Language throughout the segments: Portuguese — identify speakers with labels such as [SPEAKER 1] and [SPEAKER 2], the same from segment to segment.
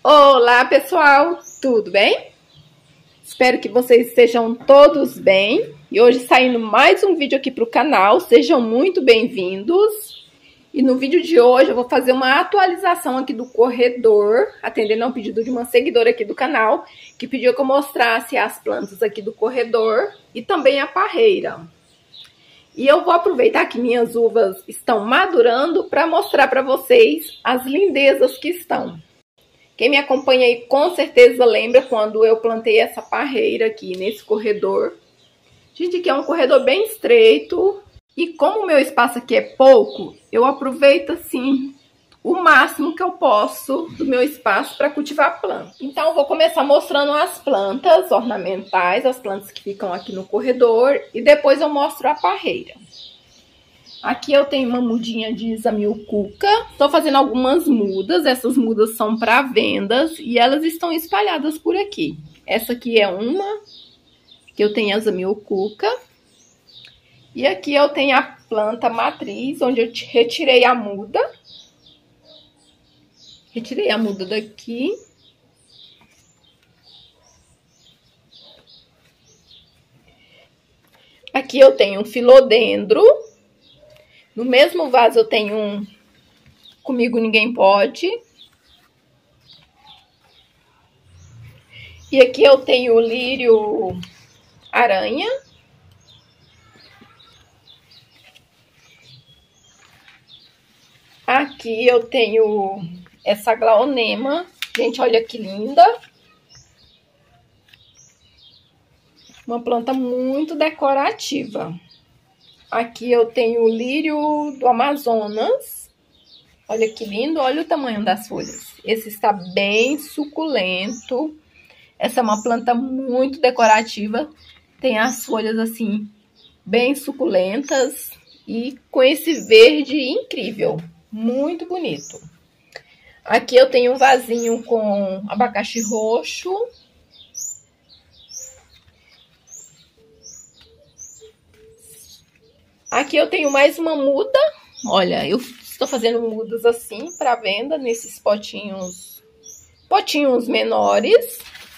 [SPEAKER 1] Olá, pessoal, tudo bem? Espero que vocês estejam todos bem. E hoje saindo mais um vídeo aqui para o canal, sejam muito bem-vindos. E no vídeo de hoje eu vou fazer uma atualização aqui do corredor, atendendo ao pedido de uma seguidora aqui do canal, que pediu que eu mostrasse as plantas aqui do corredor e também a parreira. E eu vou aproveitar que minhas uvas estão madurando para mostrar para vocês as lindezas que estão. Quem me acompanha aí com certeza lembra quando eu plantei essa parreira aqui nesse corredor. Gente, aqui é um corredor bem estreito. E como o meu espaço aqui é pouco, eu aproveito assim o máximo que eu posso do meu espaço para cultivar plantas. Então eu vou começar mostrando as plantas ornamentais, as plantas que ficam aqui no corredor. E depois eu mostro a parreira. Aqui eu tenho uma mudinha de Zamioculca. Estou fazendo algumas mudas. Essas mudas são para vendas e elas estão espalhadas por aqui. Essa aqui é uma, que eu tenho a Zamioculca. E aqui eu tenho a planta matriz, onde eu retirei a muda. Retirei a muda daqui. Aqui eu tenho um filodendro. No mesmo vaso eu tenho um Comigo Ninguém Pode. E aqui eu tenho o lírio aranha. Aqui eu tenho essa glaonema. Gente, olha que linda. Uma planta muito decorativa. Aqui eu tenho o lírio do Amazonas. Olha que lindo, olha o tamanho das folhas. Esse está bem suculento. Essa é uma planta muito decorativa. Tem as folhas assim, bem suculentas. E com esse verde incrível. Muito bonito. Aqui eu tenho um vasinho com abacaxi roxo. Aqui eu tenho mais uma muda. Olha, eu estou fazendo mudas assim para venda nesses potinhos menores.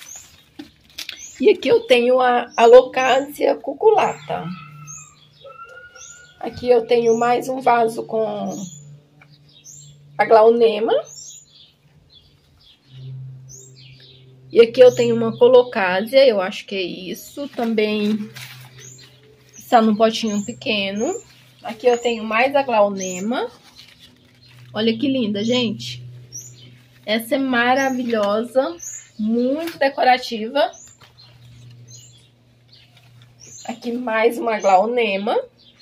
[SPEAKER 1] E aqui eu tenho a Alocasia cuculata. Aqui eu tenho mais um vaso com a glaonema. E aqui eu tenho uma Colocasia, eu acho que é isso. Também está num potinho pequeno. Aqui eu tenho mais a glaonema. Olha que linda, gente. Essa é maravilhosa, muito decorativa. Aqui mais uma glaonema.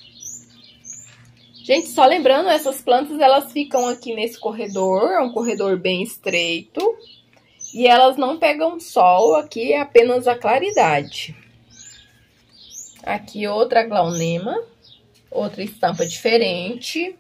[SPEAKER 1] Gente, só lembrando, essas plantas elas ficam aqui nesse corredor, é um corredor bem estreito. E elas não pegam sol, aqui é apenas a claridade. Aqui outra glaonema, outra estampa diferente.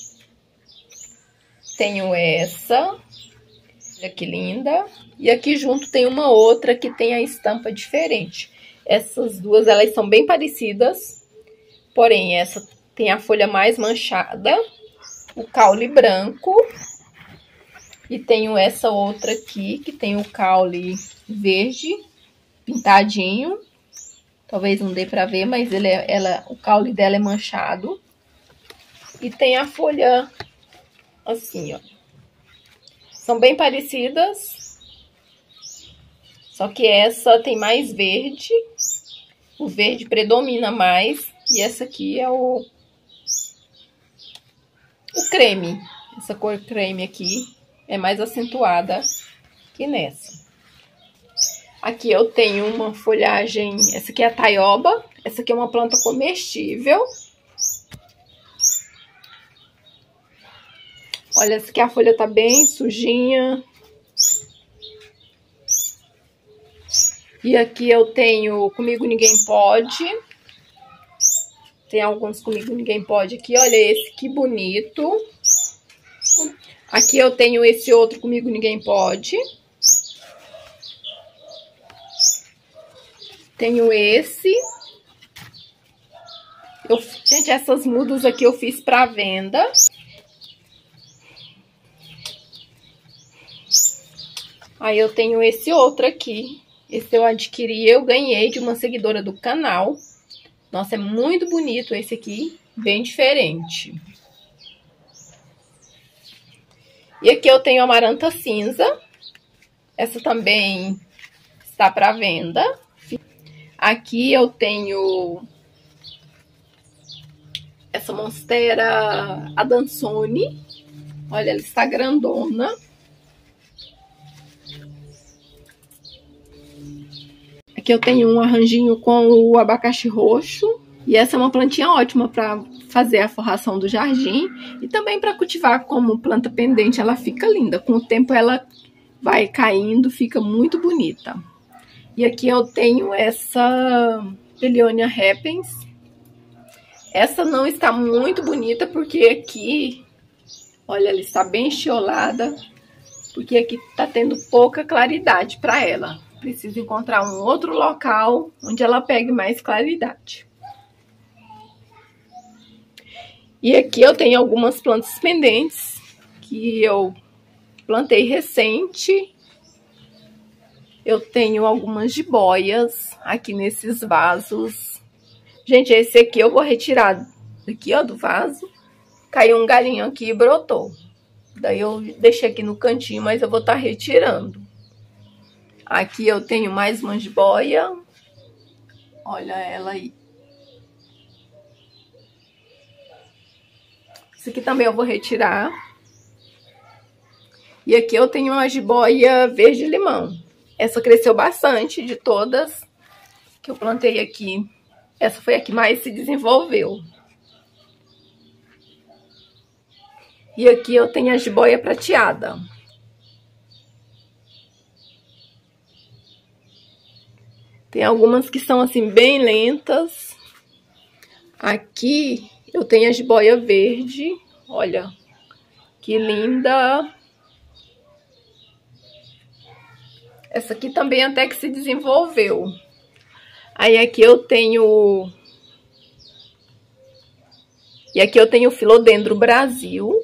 [SPEAKER 1] Tenho essa, olha que linda. E aqui junto tem uma outra que tem a estampa diferente. Essas duas, elas são bem parecidas, porém essa tem a folha mais manchada, o caule branco. E tenho essa outra aqui, que tem o caule verde, pintadinho. Talvez não dê pra ver, mas o caule dela é manchado. E tem a folha assim, ó. São bem parecidas. Só que essa tem mais verde. O verde predomina mais. E essa aqui é o creme. Essa cor creme aqui é mais acentuada que nessa. Aqui eu tenho uma folhagem, essa aqui é a taioba, essa aqui é uma planta comestível. Olha, essa aqui a folha tá bem sujinha. E aqui eu tenho Comigo Ninguém Pode. Tem alguns Comigo Ninguém Pode aqui, olha esse que bonito. Aqui eu tenho esse outro Comigo Ninguém Pode. Tenho esse. Gente, essas mudas aqui eu fiz para venda. Aí eu tenho esse outro aqui. Esse eu adquiri, eu ganhei de uma seguidora do canal. Nossa, é muito bonito esse aqui, bem diferente. E aqui eu tenho a amaranta cinza. Essa também está para venda. Aqui eu tenho essa monstera Adansonii. Olha, ela está grandona. Aqui eu tenho um arranjinho com o abacaxi roxo. E essa é uma plantinha ótima para fazer a forração do jardim. E também para cultivar como planta pendente, ela fica linda. Com o tempo ela vai caindo, fica muito bonita. E aqui eu tenho essa Bellionia repens. Essa não está muito bonita porque aqui, olha, ela está bem estiolada. Porque aqui está tendo pouca claridade para ela. Preciso encontrar um outro local onde ela pegue mais claridade. E aqui eu tenho algumas plantas pendentes que eu plantei recente. Eu tenho algumas jiboias aqui nesses vasos. Gente, esse aqui eu vou retirar daqui, ó, do vaso. Caiu um galinho aqui e brotou. Daí eu deixei aqui no cantinho, mas eu vou estar retirando. Aqui eu tenho mais uma jiboia. Olha ela aí. Isso aqui também eu vou retirar. E aqui eu tenho uma jiboia verde-limão. Essa cresceu bastante de todas que eu plantei aqui. Essa foi a que mais se desenvolveu. E aqui eu tenho a jiboia prateada. Tem algumas que são assim bem lentas. Aqui eu tenho a jiboia verde. Olha, que linda. Essa aqui também até que se desenvolveu. Aí aqui eu tenho... E aqui eu tenho o Philodendron Brasil.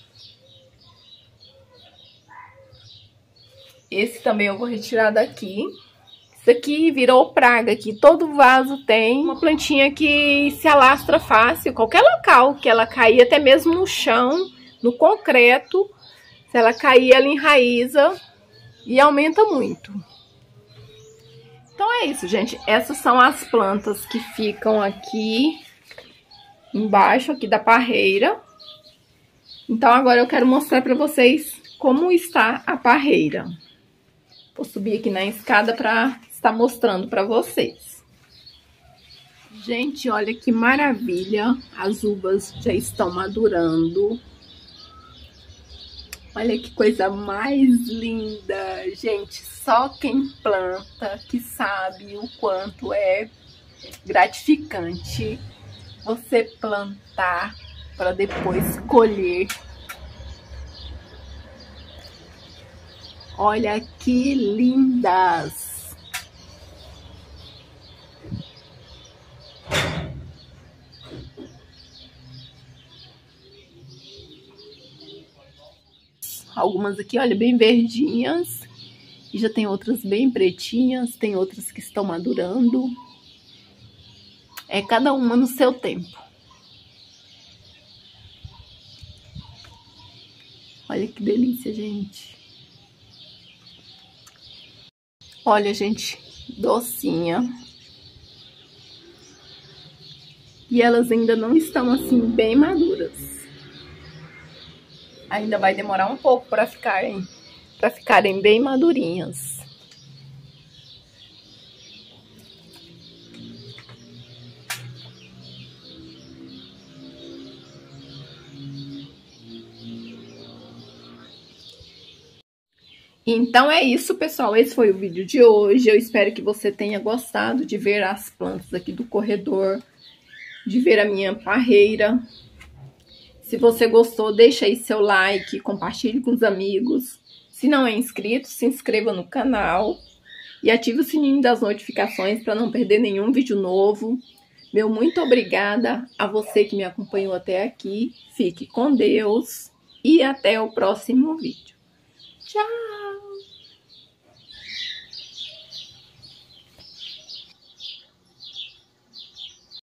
[SPEAKER 1] Esse também eu vou retirar daqui. Isso aqui virou praga aqui. Todo vaso tem uma plantinha que se alastra fácil. Qualquer local que ela cair, até mesmo no chão, no concreto. Se ela cair, ela enraiza e aumenta muito. Então é isso, gente. Essas são as plantas que ficam aqui embaixo aqui da parreira. Então agora eu quero mostrar para vocês como está a parreira. Vou subir aqui na escada para estar mostrando para vocês. Gente, olha que maravilha. As uvas já estão madurando. Olha que coisa mais linda. Gente, só quem planta que sabe o quanto é gratificante você plantar para depois colher. Olha que lindas! Algumas aqui, olha, bem verdinhas. E já tem outras bem pretinhas, tem outras que estão madurando. É cada uma no seu tempo. Olha que delícia, gente. Olha, gente, docinha. E elas ainda não estão assim bem maduras. Ainda vai demorar um pouco para ficarem bem madurinhas. Então é isso, pessoal. Esse foi o vídeo de hoje. Eu espero que você tenha gostado de ver as plantas aqui do corredor, de ver a minha parreira. Se você gostou, deixa aí seu like, compartilhe com os amigos. Se não é inscrito, se inscreva no canal e ative o sininho das notificações para não perder nenhum vídeo novo. Meu muito obrigada a você que me acompanhou até aqui. Fique com Deus e até o próximo vídeo. Tchau!